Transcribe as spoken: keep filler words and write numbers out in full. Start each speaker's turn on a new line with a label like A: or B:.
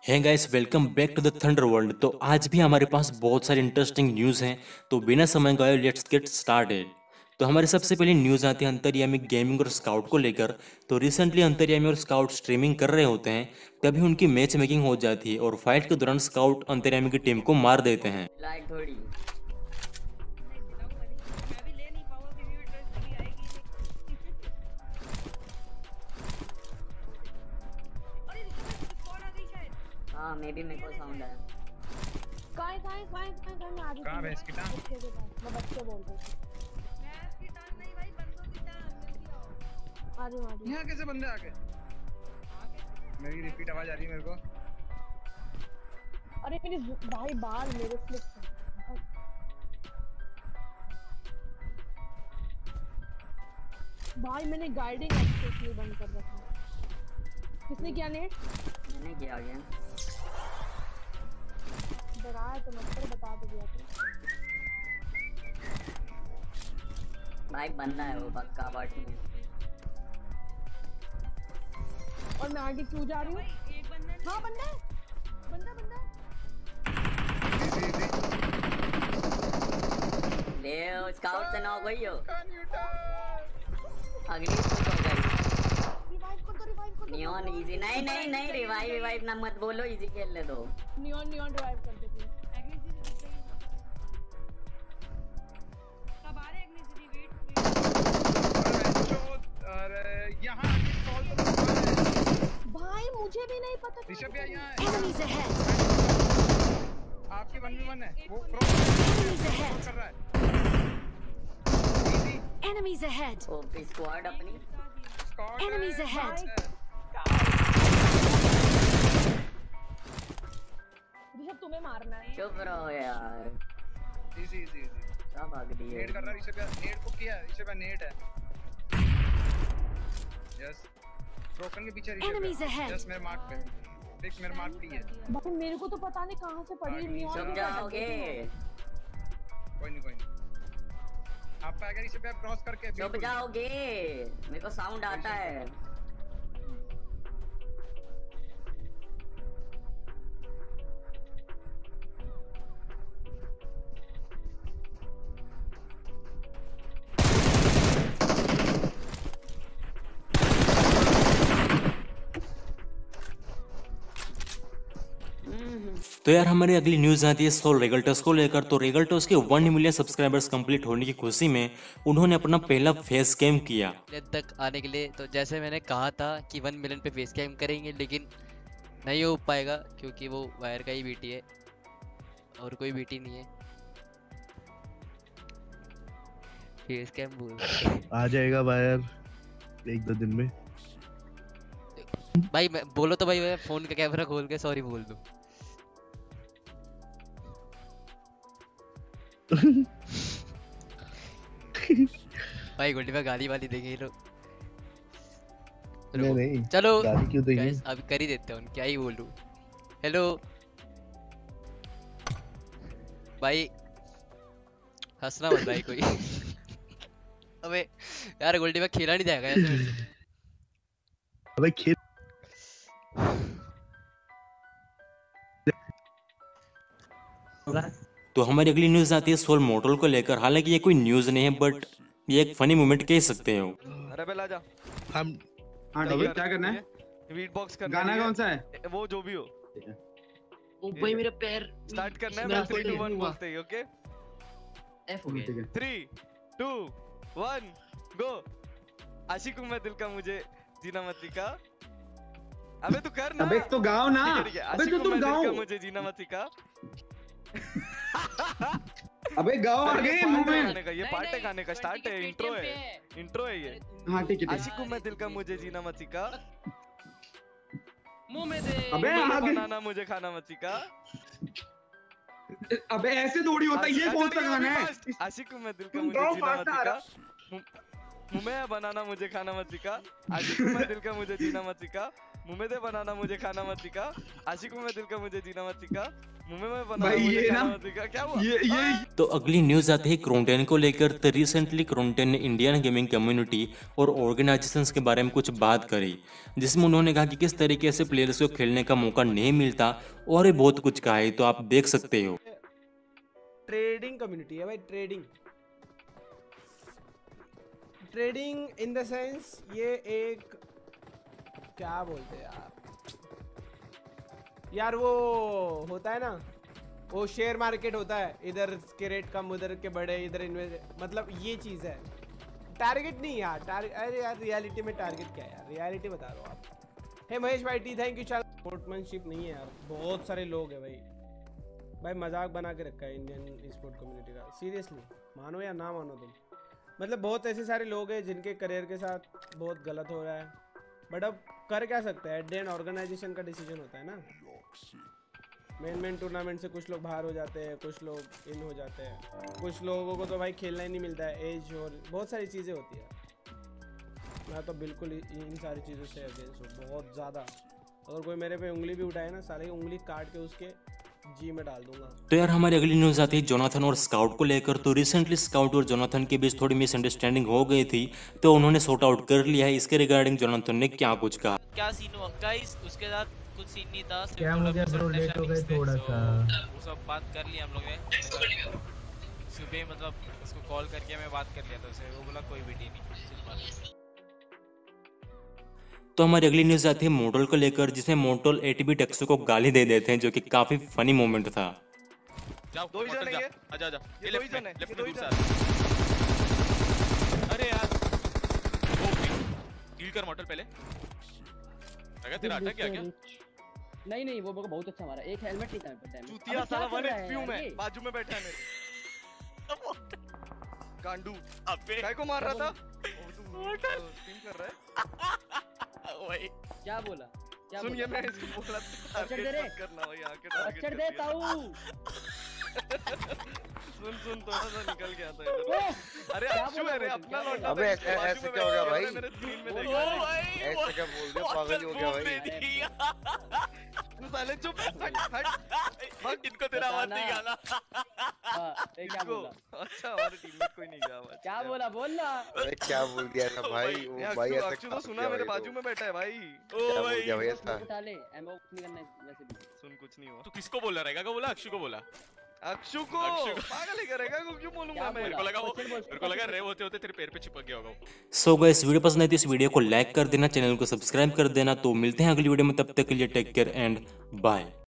A: है guys, welcome back to the thunder world. तो आज भी हमारे पास बहुत सारी इंटरेस्टिंग न्यूज़ हैं। तो बिना समय गए लेट्स गेट स्टार्टेड। तो हमारी सबसे पहली न्यूज़ आती है अंतर्यामी गेमिंग और स्काउट को लेकर। तो रिसेंटली अंतर्यामी और स्काउट स्ट्रीमिंग कर रहे होते हैं, तभी उनकी मैच मेकिंग हो जाती है और फाइट के दौरान स्काउट अंतर्यामी की टीम को मार देते हैं।
B: लाइट थोड़ी हाँ मे भी मेरे को साउंड आया।
C: काय काय काय काय काय मैं आ रही हूं।
D: कहां भैंस की टांग?
C: बच्चे के पास मैं बच्चे बोल रही थी। भैंस की टांग नहीं भाई, बंदों की टांग। जल्दी आओ। आ रही हूं, आ रही हूं।
D: यहाँ कैसे बंदे आ गए? मेरी रिपीट आवाज आ रही है मेरे को।
C: अरे मेरी भाई बाल मेरे फ्लिप भाई मैंने गाइडिंग एक्सेस नहीं बंद कर रखा। किसने किया नेट?
B: मैंने किया गया।
C: डराया तो मत कर, बता तो दिया तू।
B: भाई बंदा है वो, पक्का बट नहीं है।
C: और मैं आगे क्यों जा रही हूँ? एक बंदा। हाँ बंदा है, बंदा बंदा
B: ले स्काउट से नॉक हुई हो। अगली तो हो गई।
C: रिवाइव कर दो, रिवाइव कर दो।
B: नियॉन इजी नहीं नहीं नहीं रिवाइव रिवाइव ना मत बोलो, इजी खेल ले दो।
C: नियॉन नियॉन रिवाइव कर दो प्लीज। कब आ रहे एग्नेसिटी? वेट
D: अरे यहाँ कॉल तो
C: भाई मुझे भी नहीं पता।
D: ऋषभ यार यहाँ
E: Enemies ahead.
D: आपकी वन वी वन है वो प्रो
E: Enemies ahead.
D: कर रहा है। Easy
E: Enemies ahead.
B: ओ स्क्वाड अपनी
D: स्क्वाड
E: Enemies ahead.
C: ऋषभ तुम्हें मारना है।
B: चुप रहो यार।
D: इजी इजी इजी
B: क्या भाग रही है?
D: नेट कर रहा है ऋषभ यार, नेट को किया ऋषभ यार, नेट है। यस ब्रोकन के पीछे
E: Enemies ahead.
D: यस मेरे मार्क पे फिक्स, मेरे मार्क पे है।
C: भाई मेरे को तो पता नहीं कहाँ से पड़ी नियॉन।
B: चुप जाओगे?
D: कोई नहीं कोई नहीं, आप आगे ऋषभ यार क्रॉस करके
B: चुप
D: बिल्कुल।
B: जाओगे? मेरे को साउंड आता है।
A: तो यार हमारी अगली न्यूज़ आती है सोल रेगल्टस को लेकर। तो रेगल्टस के वन मिलियन सब्सक्राइबर्स कंप्लीट होने की खुशी में उन्होंने अपना पहला फेस कैम किया
F: तक आने के लिए। तो जैसे मैंने कहा था कि वन मिलियन पे फेस कैम करेंगे, लेकिन नहीं हो पाएगा क्योंकि वो वायर का ही बीटी है और कोई बीटी नहीं है। फेस कैम बोल
G: आ जाएगा वायर एक दो दिन में।
F: भाई मैं बोलो तो भाई मैं फोन का कैमरा खोल के सॉरी बोल दूं। भाई गोल्डी में गाली वाली देंगे ये लोग।
G: नहीं नहीं
F: चलो
G: गाली क्यों देंगे?
F: गाइस अभी कर ही देते हैं, क्या ही बोलूं। हेलो भाई, हंसना मत भाई कोई। अबे यार गोल्डी में खेला नहीं जाएगा ऐसे मेरे से।
G: अबे खेल
A: तो हमारी अगली न्यूज़ आती है सोल मोटल को लेकर। हालांकि ये कोई न्यूज़ नहीं है, बट ये एक फनी मोमेंट कह सकते हो।
H: अरे बेला जा।
G: हम
I: हाँ ठीक है, क्या करना है?
H: बीट बॉक्स करना
I: गाना
H: है।
I: कौन सा है?
H: वो जो भी हो।
J: ओ भाई मेरा पैर
H: स्टार्ट करना है, मैं थ्री टू वन बोलते ही। ओके
J: एफ हो गया।
I: ठीक है।
H: Three two one go. आशिक हूँ मैं दिल का, मुझे जीना मत सिखा। अबे तू कर ना।
I: अबे तो गाओ ना।
H: ठीक है, ठीक है।
I: अबे
H: आशिक
I: तो
H: हूँ
I: तुम
H: मैं दिल
I: गाओ।
H: का, मुझे जीना मत सिखा।
I: अबे गाओ
H: अरे
I: आगे
H: ये
I: मुंह
H: पार्ट है
I: में।
H: गाने का, ये पार्ट है गाने का, स्टार्ट है, इंट्रो है, इंट्रो है ये।
I: हाँ ठीक है ठीक
H: आशिक हूँ मैं दिल का, मुझे जीना मत सिखा।
J: मुंह में दे।
I: अबे
H: मुझे
I: आगे।
H: बनाना मुझे खाना मत सिखा।
I: अबे ऐसे थोड़ी होता है, ये कौन सा गाना है?
H: आशिक हूँ मैं दिल का,
I: तुम
H: मुझे
I: गाओ,
H: जीना मत
I: फास्ट आ
H: सिखा। मुंह में बनाना मुझे खाना मत सिखा। आशिक हूँ मैं दिल का, मुझे जीना मत सिखा। मुंह में दे बनाना मुझे खाना मत दिखा, आशिक में दिल का मुझे जीना मत दिखा, मुंह में मैं बनाना
I: भाई
H: मुझे
I: ये
H: खाना
I: ना
H: मत दिखा। क्या हुआ?
I: ये ये
A: तो अगली न्यूज़ आती है क्रोनटेन को लेकर। तो रिसेंटली क्रोनटेन ने इंडियन गेमिंग कम्युनिटी और ऑर्गेनाइजेशंस के बारे में कुछ बात करी, जिसमें उन्होंने कहा कि किस तरीके से प्लेयर्स को खेलने का मौका नहीं मिलता और ये बहुत कुछ कहा है, तो आप देख सकते हो।
K: ट्रेडिंग कम्युनिटी है भाई, trading trading in the sense ये एक क्या बोलते हैं यार यार वो होता है ना, वो शेयर मार्केट होता है, इधर के रेट कम उधर के बड़े, इधर इन्वेस्ट, मतलब ये चीज़ है। टारगेट नहीं यार, टारगेट अरे यार रियलिटी में टारगेट क्या है यार, रियलिटी बता रहा हूँ आप। हे महेश भाई टी थैंक यू। चल स्पोर्ट्समैनशिप नहीं है यार, बहुत सारे लोग हैं भाई भाई मजाक बना के रखा है इंडियन स्पोर्ट कम्युनिटी का, सीरियसली मानो या ना मानो तुम, मतलब बहुत ऐसे सारे लोग हैं जिनके करियर के साथ बहुत गलत हो रहा है, बट अब कर क्या सकते हैं, एट द एंड ऑर्गेनाइजेशन का डिसीजन होता है ना। मेन मेन टूर्नामेंट से कुछ लोग बाहर हो जाते हैं, कुछ लोग इन हो जाते हैं, कुछ लोगों को तो भाई खेलना ही नहीं मिलता है, एज और बहुत सारी चीज़ें होती है। मैं तो बिल्कुल इन सारी चीज़ों से अगेंस्ट हूँ बहुत ज़्यादा। अगर कोई मेरे पे उंगली भी उठाए ना, साले की उंगली काट के उसके जी में डाल दूंगा।
A: तो यार हमारी अगली न्यूज़ आती है जोनाथन और स्काउट को लेकर। तो रिसेंटली स्काउट और जोनाथन के बीच थोड़ी मिसअंडरस्टैंडिंग हो गई थी, तो उन्होंने सॉर्ट आउट कर लिया है। इसके रिगार्डिंग जोनाथन ने क्या कुछ कहा।
L: क्या सीन हुआ गाइस, उसके साथ कुछ सीन नहीं था, सिर्फ
M: क्या
L: वो
M: मुझे
L: लोग
M: ब्रो लेट हो गए थोड़ा सा,
L: वो सब बात कर लिया हम लोग ने सुबह, मतलब उसको कॉल करके मैं बात कर लिया था उससे, वो बोला कोई वीडियो नहीं, सिर्फ बात।
A: तो हमारी अगली न्यूज़ आती है मोटोल को लेकर, जिसमें मोटोल एटीबी टेक्सो को गाली दे देते हैं, जो कि काफी फनी मोमेंट था।
H: जाओ दो ही जन है ये,
N: आजा आजा,
H: ये दो ही जन है,
N: लेफ्ट
H: ये दो
N: में
H: ही
N: दूर
H: जन।
N: से। अरे यार वो डील कर मॉडल पहले। अगर तेरा अटक गया क्या?
J: नहीं नहीं वो मेरे को बहुत अच्छा मारा, एक हेलमेट नहीं था मेरे पास।
H: चूतिया साला वन एचपी में बाजू में बैठा है मेरे। गांडू
N: अबे
H: काय को मार रहा था? स्ट्रीम कर रहा है
N: वही।
J: क्या बोला? क्या
H: सुन
J: बोला?
H: ये मैं इसको बोला
J: अक्षर दे रे,
H: करना भाई आके टारगेट
J: अक्षर दे ताऊ।
H: सुन सुन थोड़ा सा निकल गया था इधर। अरे अक्षु है रे, अपना लौटा।
O: अबे ऐसे ऐसे क्या हो गया भाई?
H: मेरे स्क्रीन में देख रहा है।
O: ऐसे क्या बोल दिया, पागल हो गया भाई?
H: तू साले चुप हट हट,
N: इनको तेरा आवाज नहीं गाना।
J: हां ये क्या बोला?
H: अच्छा हमारे टीममेट कोई नहीं गया आवाज।
J: क्या बोला बोल ना।
O: अरे क्या बोल दिया था भाई? वो भाई ऐसा
H: अक्षु तो सुना, मेरे बाजू में बैठा है भाई।
O: क्या बोल दिया भाई ऐसा?
J: उठा ले, एमओ नहीं करना है वैसे भी।
H: सुन कुछ नहीं हुआ।
N: तू किसको बोल रहा है? क्या बोला? अक्षु को बोला।
H: अक्षु को पागल ही करेगा, को क्यों बोलूंगा मैं?
N: मेरे को लगा वो मेरे को लगा रे होते होते तेरे पैर पे चिपक गया होगा।
A: सो गाइस वीडियो पसंद आई तो इस वीडियो को लाइक कर देना, चैनल को सब्सक्राइब कर देना। तो मिलते हैं अगली वीडियो में, तब तक के लिए टेक केयर एंड बाय।